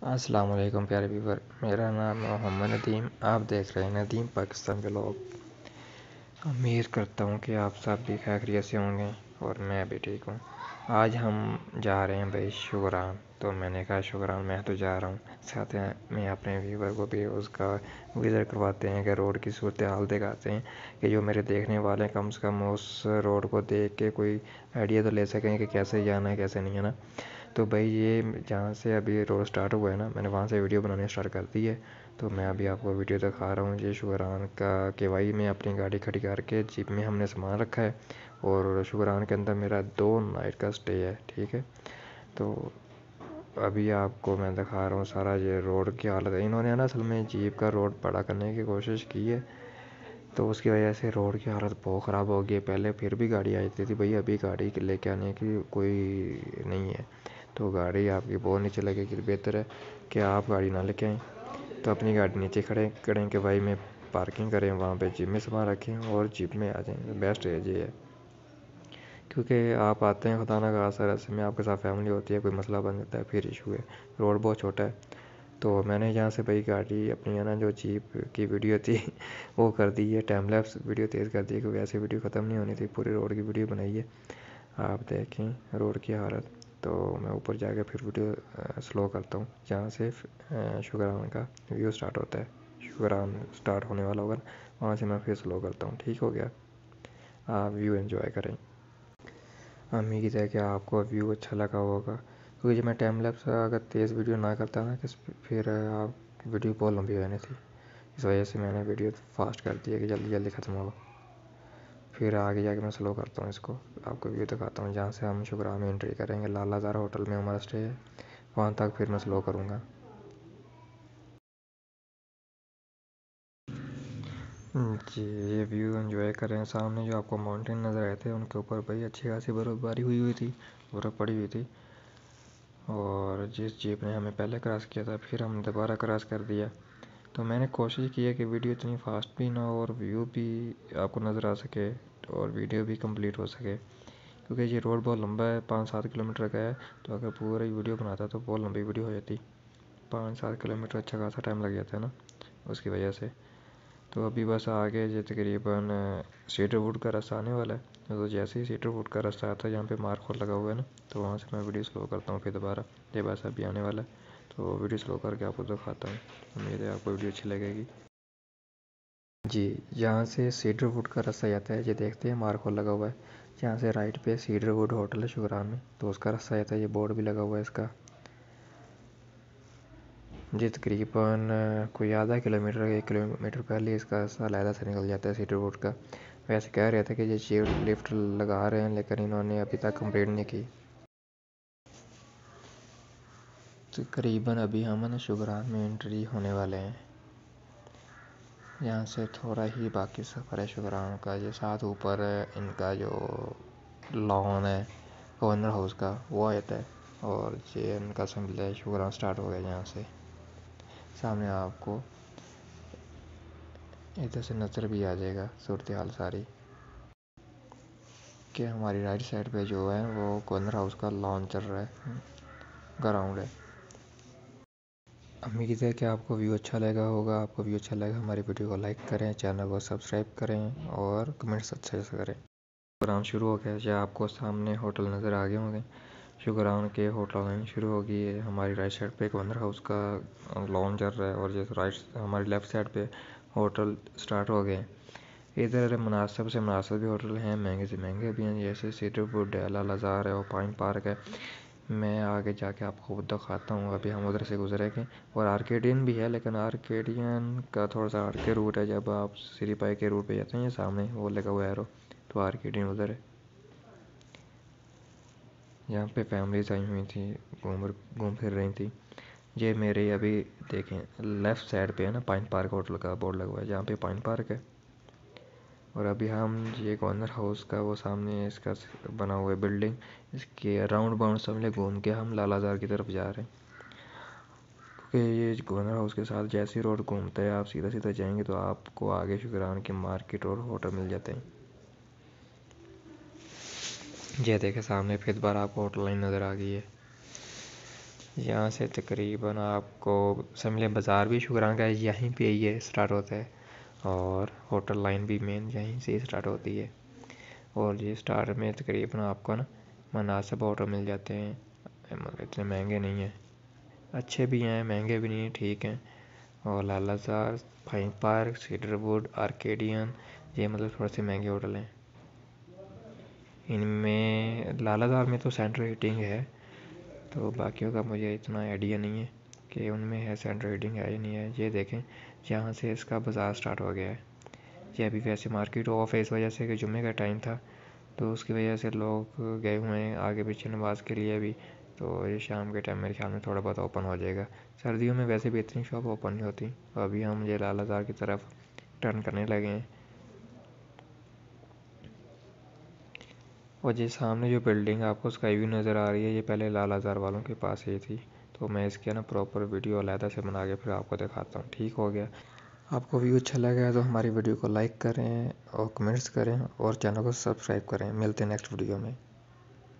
अस्सलाम वालेकुम प्यारे व्यूवर, मेरा नाम मोहम्मद नदीम। आप देख रहे हैं नदीम पाकिस्तान व्लॉग। उम्मीद करता हूँ कि आप सब भी खैरियत से होंगे और मैं भी ठीक हूँ। आज हम जा रहे हैं भाई शुगरान, तो मैंने कहा शुगरान मैं तो जा रहा हूँ, साथ में अपने व्यूवर को भी उसका विज़िट करवाते हैं कि रोड की सूरत हाल दिखाते हैं कि जो मेरे देखने वाले कम से कम उस रोड को देख के कोई आइडिया तो ले सकें कि कैसे जाना है कैसे नहीं है ना। तो भाई ये जहाँ से अभी रोड स्टार्ट हुआ है ना, मैंने वहाँ से वीडियो बनानी स्टार्ट कर दी है। तो मैं अभी आपको वीडियो दिखा रहा हूँ ये शुगरान का केवाई में अपनी गाड़ी खड़ी करके जीप में हमने सामान रखा है और शुगरान के अंदर मेरा 2 नाइट का स्टे है, ठीक है। तो अभी आपको मैं दिखा रहा हूँ सारा ये रोड की हालत है। इन्होंने ना असल में जीप का रोड बड़ा करने की कोशिश की है, तो उसकी वजह से रोड की हालत बहुत ख़राब हो गई है। पहले फिर भी गाड़ी आई थी भाई, अभी गाड़ी लेके आने की कोई नहीं है, तो गाड़ी आपकी बहुत नीचे लगेगी। बेहतर है कि आप गाड़ी ना लेके आएँ, तो अपनी गाड़ी नीचे खड़े करें कि भाई में पार्किंग करें, वहाँ पे जीप में सामान रखें और जीप में आ जाएँ। बेस्ट है ये है, क्योंकि आप आते हैं खुदा ना खास्ता रास्ते में आपके साथ फैमिली होती है, कोई मसला बन जाता है फिर इशू है। रोड बहुत छोटा है। तो मैंने यहाँ से भाई गाड़ी अपनी है ना जो जीप की वीडियो थी वो कर दी है, टाइम लैप्स वीडियो तेज़ कर दी है, क्योंकि ऐसे वीडियो ख़त्म नहीं होनी थी। पूरी रोड की वीडियो बनाई है, आप देखें रोड की हालत। तो मैं ऊपर जाके फिर वीडियो स्लो करता हूँ, जहाँ से शुगरान का व्यू स्टार्ट होता है। शुगरान स्टार्ट होने वाला होगा, वहाँ से मैं फिर स्लो करता हूँ। ठीक हो गया, आप व्यू एंजॉय करें। उम्मीद है कि आपको व्यू अच्छा लगा होगा, क्योंकि जब मैं टाइम लैप्स अगर तेज़ वीडियो ना करता ना, कि फिर आप वीडियो बहुत लंबी हो जानी थी। इस वजह से मैंने वीडियो फास्ट कर दी है कि जल्दी जल्दी ख़त्म हो। फिर आगे जाके मैं स्लो करता हूँ इसको, आपको व्यू दिखाता हूँ। जहाँ से हम शुगरान में एंट्री करेंगे, लाला ज़ारा होटल में हमारा स्टे है, वहाँ तक फिर मैं स्लो करूँगा। जी, ये व्यू एंजॉय करें। सामने जो आपको माउंटेन नज़र आए थे, उनके ऊपर भाई अच्छी खासी बर्फ़बारी हुई हुई थी, बर्फ़ पड़ी हुई थी। और जिस जीप ने हमें पहले क्रॉस किया था, फिर हम दोबारा क्रॉस कर दिया। तो मैंने कोशिश की है कि वीडियो इतनी फास्ट भी ना हो और व्यू भी आपको नज़र आ सके और वीडियो भी कंप्लीट हो सके, क्योंकि ये रोड बहुत लंबा है, 5-7 किलोमीटर का है। तो अगर पूरा ही वीडियो बनाता तो बहुत लंबी वीडियो हो जाती। 5-7 किलोमीटर अच्छा खासा टाइम लग जाता है ना, उसकी वजह से। तो अभी बस आगे जो तकरीबन सीडरवुड का रास्ता आने वाला है, तो जैसे ही सीडरवुड का रास्ता आता है, जहाँ पे मार्क लगा हुआ है ना, तो वहाँ से मैं वीडियो स्लो करता हूँ फिर दोबारा। ये बस अभी आने वाला है, तो वीडियो स्लो करके आपको दिखाता हूँ। उम्मीद है आपको वीडियो अच्छी लगेगी। जी, यहाँ से सीडरवुड का रास्ता जाता है, ये देखते हैं मार्क लगा हुआ है। यहाँ से राइट पे सीडरवुड होटल है शुगरान में, तो उसका रास्ता जाता है। ये बोर्ड भी लगा हुआ है इसका। जी, तकरीबन कोई आधा किलोमीटर 1 किलोमीटर पहले इसका रास्ता अलहदा से निकल जाता है सीडरवुड का। वैसे कह रहे थे कि ये चेयर लिफ्ट लगा रहे हैं, लेकिन इन्होंने अभी तक कंप्लीट नहीं की। तकरीबन अभी हम ना शुगरान में एंट्री होने वाले हैं। यहाँ से थोड़ा ही बाकी सफ़र है शुगरान का। ये साथ ऊपर इनका जो लॉन है गवर्नर हाउस का, वो आ जाता है। और ये इनका सिंबल शुगरान स्टार्ट हो गया। यहाँ से सामने आपको इधर से नज़र भी आ जाएगा सूरत हाल सारी, कि हमारी राइट साइड पे जो है वो गवर्नर हाउस का लॉन चल रहा है, ग्राउंड है। उम्मीद है कि आपको व्यू अच्छा लगा होगा। आपको व्यू अच्छा लगा हमारी वीडियो को लाइक करें, चैनल को सब्सक्राइब करें और कमेंट्स अच्छे से करें। शुगरान शुरू हो गया है, आपको सामने होटल नज़र आ गए होंगे। शुगरान के होटल लाइन शुरू हो गई है। हमारी राइट साइड पे गवर्नर हाउस का लॉन चल रहा है और जैसे राइट हमारी लेफ़्ट साइड पे होटल स्टार्ट हो गए हैं। इधर मुनासिब से मुनासिब भी होटल हैं, महंगे से महंगे भी हैं, जैसे सीडरवुड है, लाला ज़ार है और पाइन पार्क है। मैं आगे जाके आपको खुद दिखाता हूँ। अभी हम उधर से गुजरेंगे। और आर्केडियन भी है, लेकिन आर्केडियन का थोड़ा सा आर्के रूट है। जब आप सिरी पाई के रूट पे जाते हैं, सामने वो लगा हुआ एरो, तो आर्केडियन उधर है। यहाँ पे फैमिलीज आई हुई थी, घूम फिर रही थी। ये मेरे अभी देखें लेफ़्ट साइड पे है ना, पाइन पार्क होटल का बोर्ड लगा हुआ है, जहाँ पे पाइन पार्क है। और अभी हम ये गवर्नर हाउस का वो सामने इसका बना हुआ है बिल्डिंग, इसके राउंड बाउंड समझे घूम के हम लालाजार की तरफ जा रहे हैं। क्योंकि ये गवर्नर हाउस के साथ जैसी रोड घूमता है, आप सीधा सीधा जाएंगे तो आपको आगे शुगरान की मार्केट और होटल मिल जाते हैं। ये देखे सामने फिर बार आपको होटल लाइन नज़र आ गई है। यहाँ से तकरीबन आपको समझ लें बाज़ार भी शुक्रान का यहीं पे ये स्टार्ट होता है और होटल लाइन भी मेन यहीं से स्टार्ट होती है। और ये स्टार्ट में तकरीबन आपको ना मुनासिब ऑटो मिल जाते हैं, मतलब इतने महंगे नहीं हैं, अच्छे भी हैं महंगे भी नहीं हैं, ठीक हैं। और Lalazar, Pine Park, Cedarwood, Arcadian, ये मतलब थोड़े से महंगे होटल हैं। इनमें लालाजार में तो सेंट्रल हीटिंग है, तो बाकियों का मुझे इतना आइडिया नहीं है कि उनमें है सेंट्रल हीटिंग है या नहीं है। ये देखें जहाँ से इसका बाज़ार स्टार्ट हो गया है। ये अभी वैसे मार्केट ऑफ है इस वजह से कि जुम्मे का टाइम था, तो उसकी वजह से लोग गए हुए हैं आगे पीछे नमाज़ के लिए भी। तो ये शाम के टाइम मेरे ख्याल में थोड़ा बहुत ओपन हो जाएगा। सर्दियों में वैसे भी इतनी शॉप ओपन नहीं होती। अभी हम ये लालाजार की तरफ टर्न करने लगे हैं। और ये सामने जो बिल्डिंग आपको स्काई व्यू नज़र आ रही है, ये पहले लालाजार वालों के पास ही थी। तो मैं इसके ना प्रॉपर वीडियो अलहदा से बना के फिर आपको दिखाता हूँ, ठीक हो गया। आपको व्यू अच्छा लगा तो हमारी वीडियो को लाइक करें और कमेंट्स करें और चैनल को सब्सक्राइब करें। मिलते हैं नेक्स्ट वीडियो में।